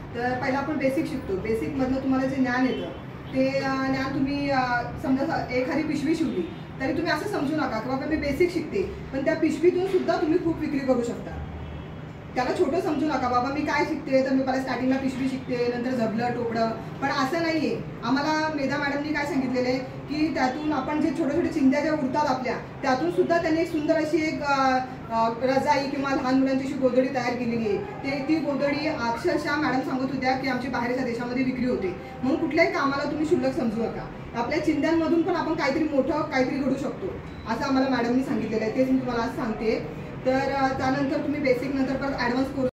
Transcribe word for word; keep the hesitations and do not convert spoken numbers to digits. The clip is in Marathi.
तर पहिला आपण बेसिक शिकतो. बेसिकमधनं तुम्हाला जे ज्ञान येतं ते ज्ञान तुम्ही समजा एखादी पिशवी शिवली तरी तुम्ही असं समजू नका की बाबा मी बेसिक शिकते, पण त्या पिशवीतून सुद्धा तुम्ही खूप विक्री करू शकता. त्याला छोटं समजू नका, बाबा मी काय शिकते तर मी पहिला स्टार्टिंगला पिशवी शिकते, नंतर झबलं टोपडं. पण असं नाही आहे. आम्हाला मेधा मॅडमनी काय सांगितलेलं आहे की त्यातून आपण जे छोटे छोटे चिंध्या ज्या उरतात आपल्या, त्यातून सुद्धा त्यांनी सुंदर अशी एक रजाई किंवा लहान मुलांची अशी गोधडी तयार केलेली आहे. ते ती गोधडी अक्षरशः मॅडम सांगत होत्या की आमची बाहेरच्या देशामध्ये विक्री होते. म्हणून कुठल्याही कामाला तुम्ही शुल्लक समजू नका. आपल्या चिंध्यांमधून पण आपण काहीतरी मोठं काहीतरी घडू शकतो असं आम्हाला मॅडमनी सांगितलेलं आहे. तेच मी तुम्हाला आज सांगते. तर त्यानंतर तुम्ही बेसिक नंतर परत ॲडव्हान्स कोर्स